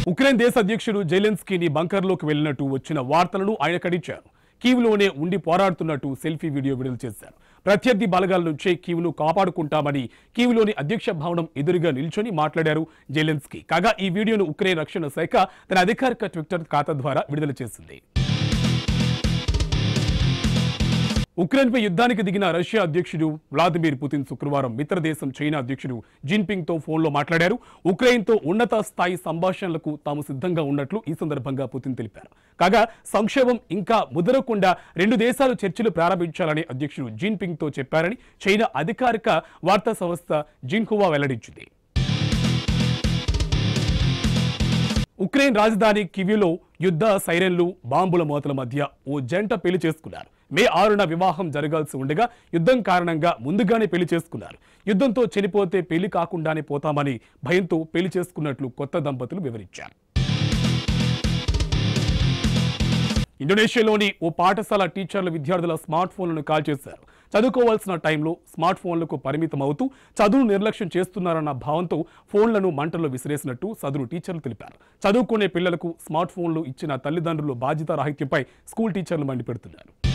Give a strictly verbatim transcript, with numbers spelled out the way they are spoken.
Ukraine దేశ అధ్యక్షుడు జెలెన్స్కీని బంకర్లోకి వెళ్లినట్టు వచ్చిన వార్తలను ఆయన ఖండించారు. కీవ్లోనే ఉండి పోరాడుతున్నట్టు సెల్ఫీ వీడియో విడుదల చేశారు. ప్రత్యర్థి బలగాల నుంచే కీవ్ను కాపాడుకుంటామని కీవ్లోని అధ్యక్ష భవనం ఎదురుగా నిల్చొని మాట్లాడారు జెలెన్స్కీ. కాగా ఈ వీడియోను ఉక్రెయిన్ రక్షణ శాఖ తన అధికారిక ట్విట్టర్ ఖాతా ద్వారా విడుదల చేసింది. ఉక్రెయిన్పై యుద్ధానికి దిగిన రష్యా అధ్యక్షుడు వ్లాదిమిర్ పుతిన్ శుక్రవారం మిత్రదేశం చైనా అధ్యక్షుడు జిన్పింగ్తో ఫోన్లో మాట్లాడారు. ఉక్రెయిన్తో ఉన్నత స్థాయి సంభాషణలకు తాము సిద్ధంగా ఉన్నట్లు ఈ సందర్భంగా పుతిన్ తెలిపారు. కాగా సంక్షోభం ఇంకా ముదరకుండా రెండు దేశాలు చర్చలు ప్రారంభించాలని అధ్యక్షుడు జిన్పింగ్తో చెప్పారని చైనా అధికారిక వార్తా సంస్థ జిన్హువా వెల్లడించింది. ఉక్రెయిన్ రాజధాని కివ్లో యుద్ధ సైరన్లు బాంబుల మోతల మధ్య ఓ జంట పెళ్లి చేసుకున్నారు. మే ఆరున వివాహం జరగాల్సి ఉండగా యుద్ధం కారణంగా ముందుగానే పెళ్లి చేసుకున్నారు. యుద్ధంతో చనిపోతే పెళ్లి కాకుండానే పోతామని భయంతో పెళ్లి చేసుకున్నట్లు కొత్త దంపతులు వివరించారు. ఇండోనేషియాలోని ఓ పాఠశాల టీచర్ల విద్యార్థుల స్మార్ట్ ఫోన్లను కాల్ చేశారు. చదువుకోవాల్సిన టైంలో స్మార్ట్ ఫోన్లకు పరిమితం అవుతూ చదువు నిర్లక్ష్యం చేస్తున్నారన్న భావంతో ఫోన్లను మంటల్లో విసిరేసినట్టు సదరు టీచర్లు తెలిపారు. చదువుకునే పిల్లలకు స్మార్ట్ ఫోన్లు ఇచ్చిన తల్లిదండ్రులు బాధ్యతారాహిత్యంపై స్కూల్ టీచర్లు మండిపెడుతున్నారు.